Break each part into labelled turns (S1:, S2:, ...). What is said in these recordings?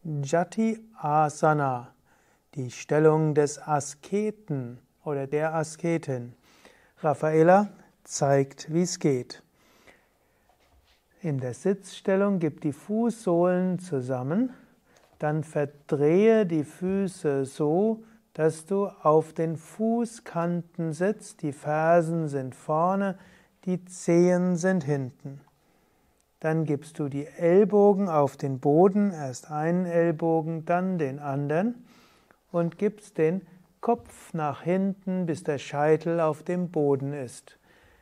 S1: Jati Asana, die Stellung des Asketen oder der Asketin. Raffaella zeigt, wie es geht. In der Sitzstellung gib die Fußsohlen zusammen, dann verdrehe die Füße so, dass du auf den Fußkanten sitzt, die Fersen sind vorne, die Zehen sind hinten. Dann gibst du die Ellbogen auf den Boden, erst einen Ellbogen, dann den anderen und gibst den Kopf nach hinten, bis der Scheitel auf dem Boden ist.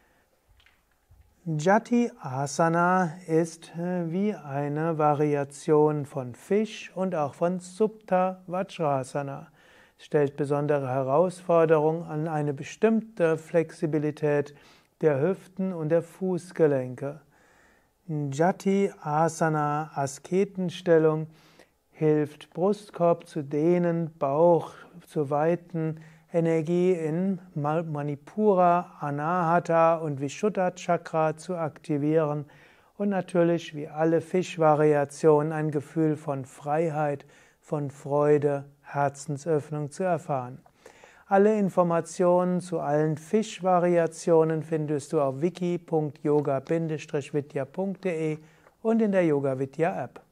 S1: Jati Asana ist wie eine Variation von Fisch und auch von Supta Vajrasana. Es stellt besondere Herausforderungen an eine bestimmte Flexibilität der Hüften und der Fußgelenke. Jati Asana, Asketenstellung, hilft Brustkorb zu dehnen, Bauch zu weiten, Energie in Manipura, Anahata und Vishuddha Chakra zu aktivieren und natürlich wie alle Fischvariationen ein Gefühl von Freiheit, von Freude, Herzensöffnung zu erfahren. Alle Informationen zu allen Fischvariationen findest du auf wiki.yoga-vidya.de und in der Yoga Vidya App.